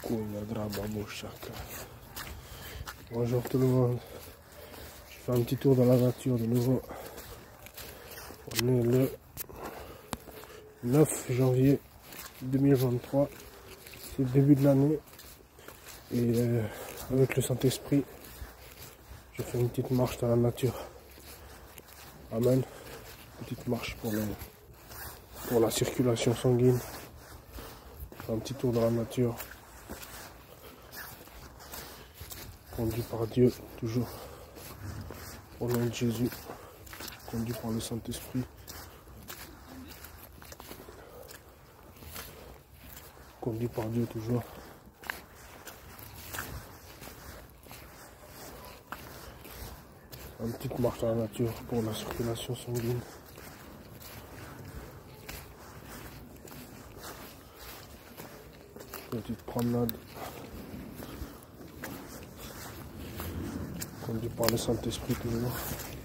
Bonjour tout le monde, je fais un petit tour dans la nature de nouveau. On est le 9 janvier 2023, c'est le début de l'année et avec le Saint-Esprit, je fais une petite marche dans la nature. Amen. Petite marche pour la circulation sanguine. Un petit tour dans la nature. Conduit par Dieu, toujours. Au nom de Jésus. Conduit par le Saint-Esprit. Conduit par Dieu, toujours. Une petite marche dans la nature pour la circulation sanguine. Petite promenade. Conduit par le Saint-Esprit toujours.